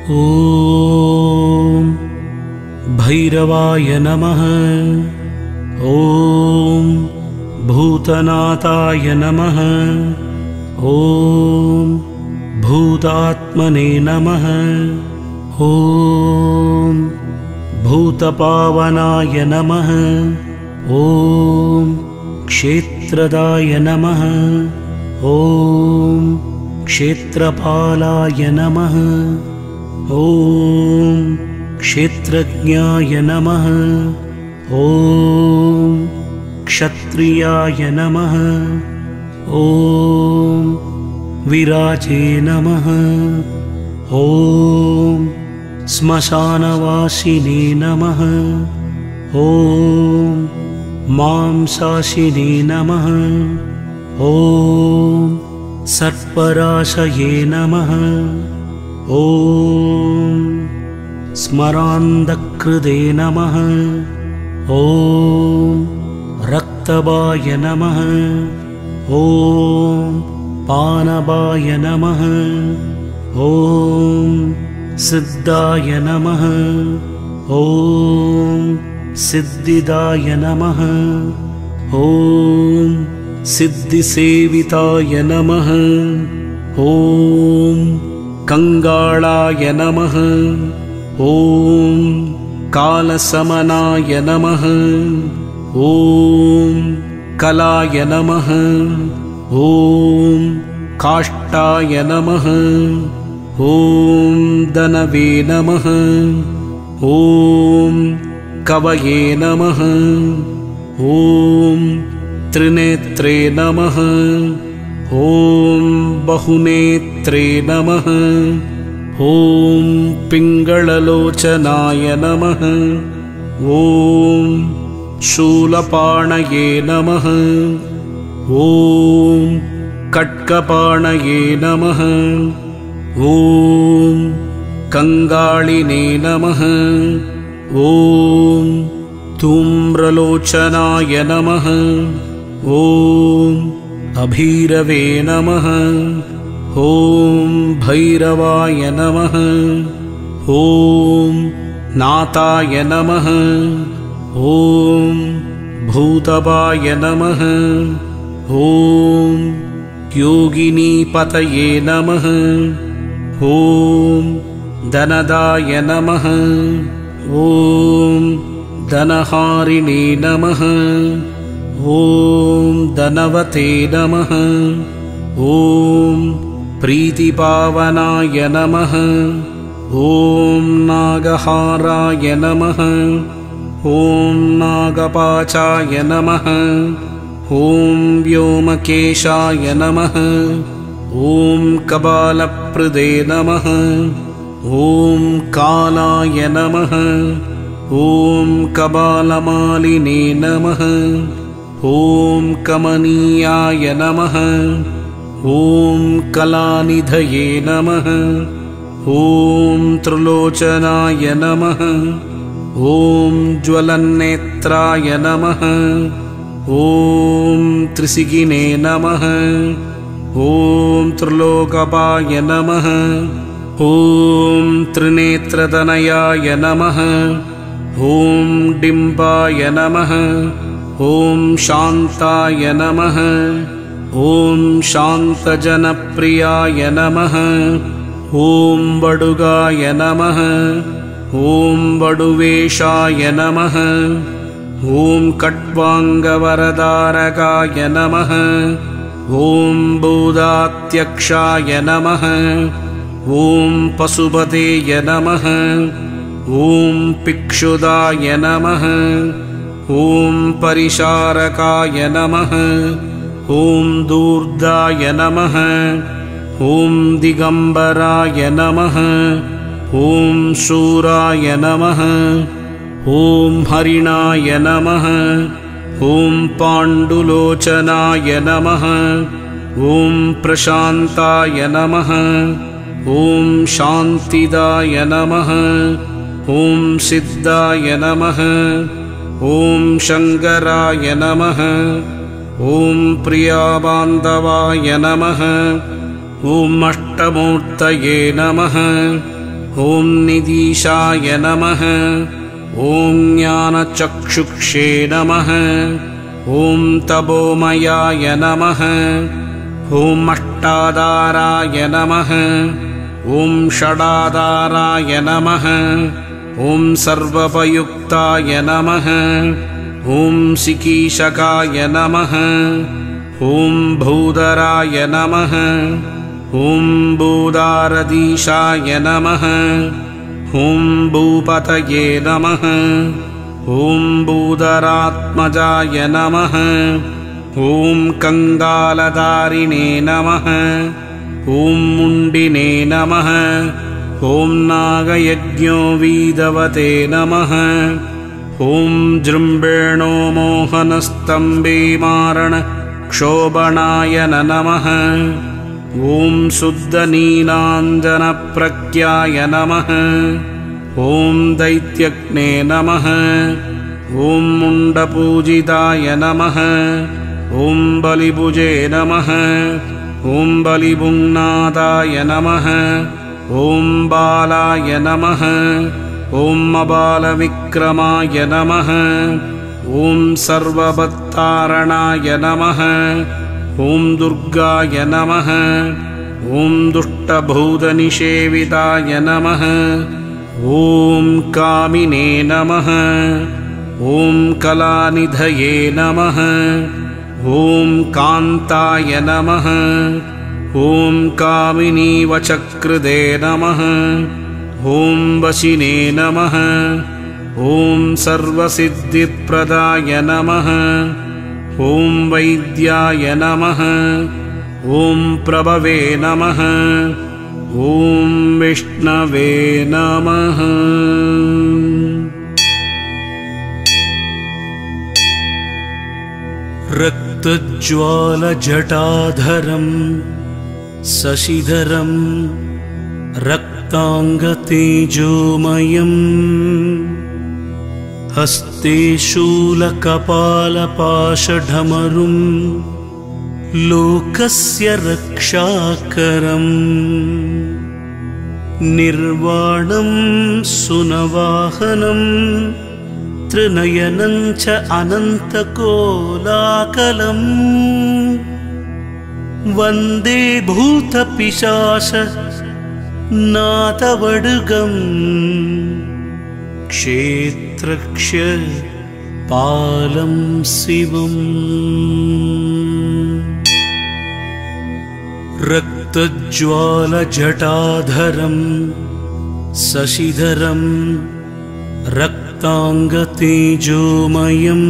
ॐ भैरवाय नमः। ॐ भूतनाथाय नमः। ॐ भूतात्मने नमः। ॐ भूतपावनाय नमः। ॐ क्षेत्रदाय नमः। ॐ क्षेत्रपालाय नमः। ॐ क्षेत्रज्ञाय नमः। ॐ क्षत्रियाय नमः। ॐ विराजे नमः। ॐ श्मशानवासिने नमः। ॐ मांसाशिने नमः। ॐ सर्पराशये नमः। ॐ स्मरान्धकृते नमः। ॐ रक्तबाय नमः। ॐ पानबाय नमः। ॐ सिद्धाय नमः। ॐ सिद्धिदाय नमः। ॐ सिद्धिसेविताय नमः। ॐ कंगालाय नमः। ॐ कालसमनाय नमः। ॐ कलाय नमः। ॐ काष्ठाय नमः। ॐ धनवे नमः। ॐ कवये नमः। ॐ त्रिनेत्रे नमः। ॐ बहुनेत्रे नमः। ॐ पिङ्गळलोचनाय नमः। ॐ शूलपाणये नमः। ॐ कट्कपाणये नमः। ॐ कंगालिने नमः। ॐ धूम्रलोचनाय नमः। ॐ अभीरवे नमः। ॐ भैरवाय नमः। ॐ नाथाय नमः। ॐ भूतपाय नमः। ॐ योगिनीपतये नमः। ॐ धनदाय नमः। ॐ धनहारिणे नमः। ॐ धनवते नमः। ॐ प्रीतिपावनाय नमः। ॐ नागहाराय नमः। ॐ नागपाचाय नमः। ॐ व्योमकेशाय नमः। ॐ कपालप्रदे नमः। ॐ कालाय नमः। ॐ कपालमालिने नमः। ॐ कमनीयाय नमः। ॐ कलानिधये नमः। ॐ त्रिलोचनाय नमः। ॐ ज्वलन्नेत्राय नमः। ॐ त्रिशिगिने नमः। ॐ त्रिलोकपाय नमः। ॐ त्रिनेत्रतनयाय नमः। ॐ डिम्बाय नमः। ॐ शान्ताय नमः। ॐ शान्तजनप्रियाय नमः। ॐ बडुगाय नमः। ॐ बडुवेशाय नमः। ॐ कट्वाङ्गवरदारकाय नमः। ॐ बोधात्यक्षाय नमः। ॐ पशुपतेय नमः। ॐ पिक्षुदाय नमः। ॐ परिचारकाय नमः। ॐ दूर्धाय नमः। ॐ दिगंबराय नमः। ॐ शूराय नमः। ॐ हरिणाय नमः। ॐ पाण्डुलोचनाय नमः। ॐ प्रशान्ताय नमः। ॐ शान्तिदाय नमः। ॐ सिद्धाय नमः। ॐ शङ्कराय नमः। ॐ प्रियाबान्धवाय नमः। ॐ अष्टमूर्तये नमः। ॐ निदीशाय नमः। ॐ ज्ञानचक्षुक्षे नमः। ॐ तपोमयाय नमः। ॐ अष्टाधाराय नमः। ॐ षडाधाराय नमः। ॐ सर्वोपयुक्ताय नमः। ॐ सिकीशकाय नमः। ॐ भूधराय नमः। ॐ भूदारधीशाय नमः। ॐ भूपतये नमः। ॐ भूधरात्मजाय नमः। ॐ कङ्गालधारिणे नमः। ॐ मुण्डिने नमः। ॐ नागयज्ञोवीधवते नमः। ॐ जृम्भेणो मोहनस्तम्भे मारण क्षोभणाय नमः। ॐ शुद्धनीलाञ्जनप्रज्ञाय नमः। ॐ दैत्यग्ने नमः। ॐ मुण्डपूजिताय नमः। ॐ बलिभुजे नमः। ॐ बलिभुङ्नादाय नमः। ॐ बालाय नमः। ॐ अबालविक्रमाय नमः। ॐ सर्वभत्तारणाय नमः। ॐ दुर्गाय नमः। ॐ दुष्टभूतनिषेविताय नमः। ॐ कामिने नमः। ॐ कलानिधये नमः। ॐ कान्ताय नमः। ॐ कामिनीवचकृते नमः। ॐ वशिने नमः। ॐ सर्वसिद्धिप्रदाय नमः। ॐ वैद्याय नमः। ॐ प्रभवे नमः। ॐ विष्णवे नमः। रक्तज्वालजटाधरम् शशिधरम् रक्ताङ्गतेजोमयम् हस्ते शूलकपालपाशढमरुम् लोकस्य रक्षाकरम् निर्वाणं सुनवाहनं त्रिनयनं च अनन्तकोलाकलम् वन्दे भूतपिशाच नाथवडुगम् क्षेत्रक्ष पालं शिवम् रक्तज्वालजटाधरम् शशिधरम् रक्ताङ्गतेजोमयम्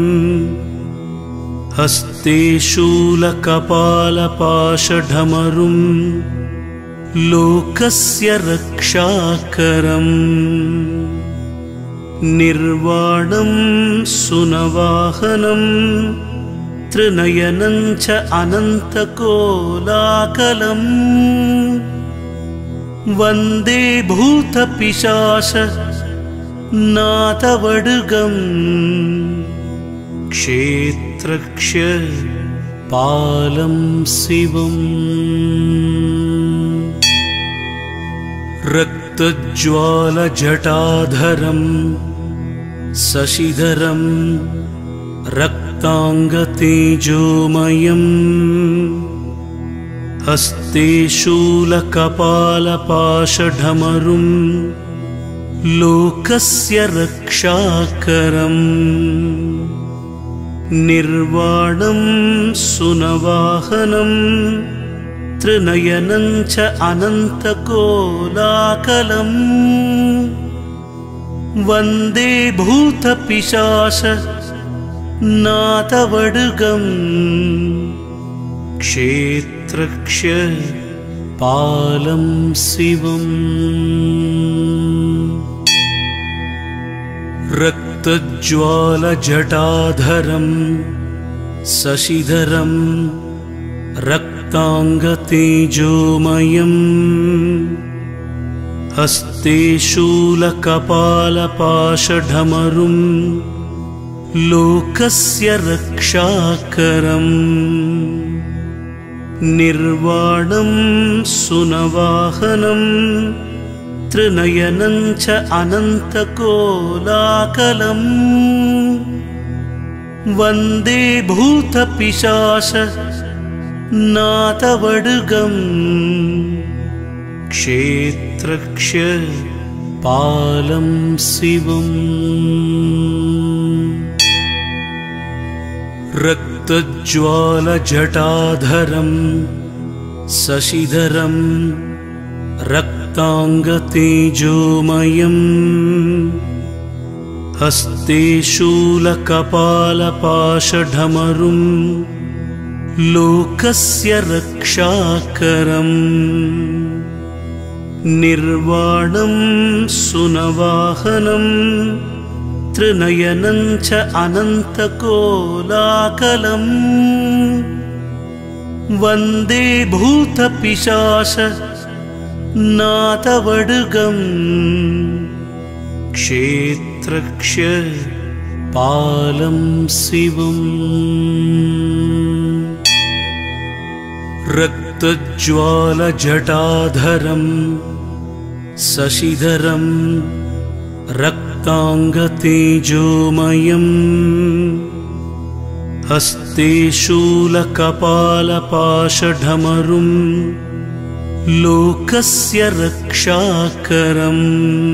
हस्ते शूलकपालपाशढमरुम् लोकस्य रक्षाकरम् निर्वाणं सुनवाहनं त्रिनयनं च अनन्तकोलाकलम् वन्दे भूतपिशाच नाथवडुगम् क्षेत्रक्ष पालं शिवम् रक्तज्वालजटाधरम् शशिधरम् रक्ताङ्गतेजोमयम् हस्ते शूलकपालपाशढमरुम् लोकस्य रक्षाकरम् निर्वाणं सुनवाहनं त्रिनयनं च अनन्तकोलाकलम् वन्दे भूतपिशाच नाथवडुगम् क्षेत्रक्ष पालं शिवम् रक्तज्वालजटाधरम् शशिधरम् रक्ताङ्गतेजोमयम् हस्ते शूलकपालपाशढमरुम् लोकस्य रक्षाकरम् निर्वाणं सुनवाहनं त्रिनयनं च अनन्तकोलाकलम् वन्दे भूतपिशाच नाथवड्गम् क्षेत्रक्षपालं शिवम् रक्तज्वालजटाधरं शशिधरं रक्ताङ्गतेजोमयं हस्ते शूलकपालपाशढमरुं लोकस्य रक्षाकरम् निर्वाणं सुनवाहनं त्रिनयनं च अनन्तकोलाकलम् वन्दे भूतपिशाच नाथवड्गम् क्षेत्रक्षपालं शिवम् रक्तज्वालजटाधरं शशिधरं रक्ताङ्गतेजोमयं हस्ते शूलकपालपाशढमरुं लोकस्य रक्षाकरम्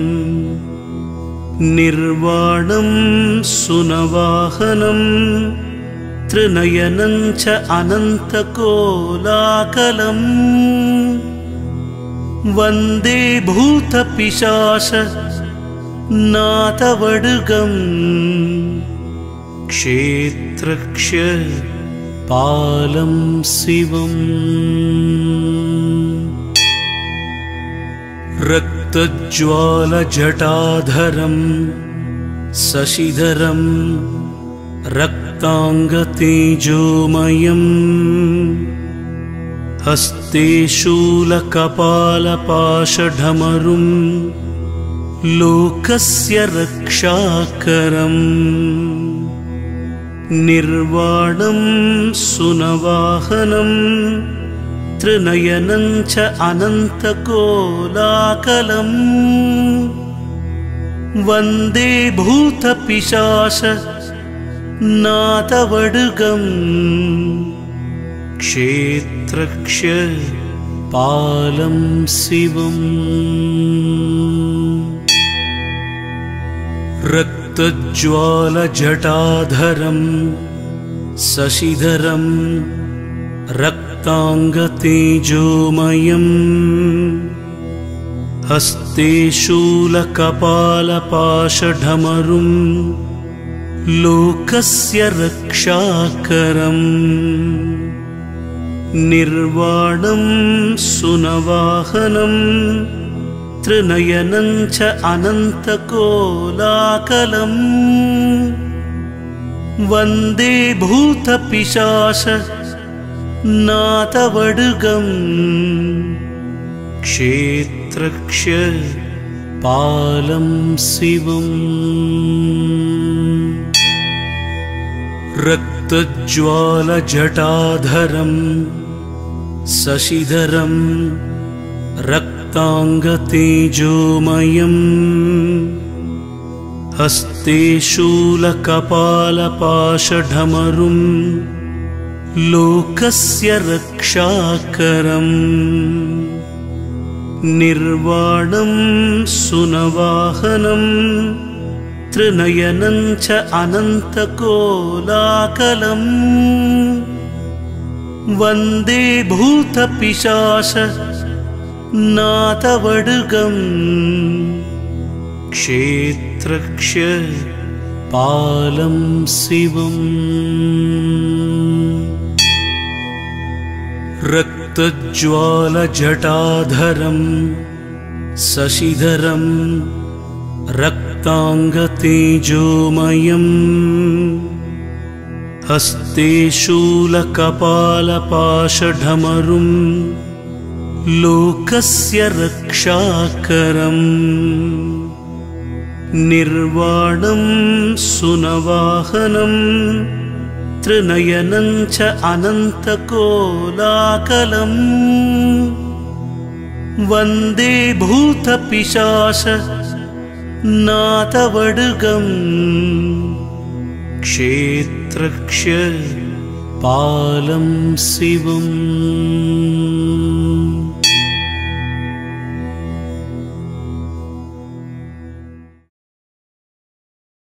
निर्वाणं सुनवाहनं त्रिनयनं च अनन्तकोलाकलम् वन्दे भूतपिशाच नाथवड्गम् क्षेत्रक्षपालं शिवम् रक्तज्वालजटाधरं शशिधरं रक्ताङ्गतेजोमयं हस्ते शूलकपालपाशढमरुं लोकस्य रक्षाकरम् निर्वाणं सुनवाहनं त्रिनयनं च अनन्तकोलाकलम् वन्दे भूतपिशाच नाथवड्गम् क्षेत्रक्षपालं शिवम् रक्तज्वालजटाधरं शशिधरं रक्ताङ्गतेजोमयं हस्ते शूलकपालपाशढमरुं लोकस्य रक्षाकरम् निर्वाणं सुनवाहनं त्रिनयनं च अनन्तकोलाकलम् वन्दे भूतपिशाच नाथवड्गम् क्षेत्रक्षपालं शिवम् रक्तज्वालजटाधरं शशिधरं रक्ताङ्गतेजोमयं हस्ते शूलकपालपाशढमरुं लोकस्य रक्षाकरम् निर्वाणं सुनवाहनं त्रिनयनं च अनन्तकोलाकलम् वन्दे भूतपिशाच नाथवड्गम् क्षेत्रक्षपालं शिवम् रक्तज्वालजटाधरं शशिधरं रक्ताङ्गतेजोमयं हस्ते शूलकपालपाशढमरुं लोकस्य रक्षाकरम् निर्वाणं सुनवाहनं त्रिनयनं च अनन्तकोलाकलम् वन्दे भूतपिशाच नाथवडुगम् क्षेत्रक्ष पालं शिवम्।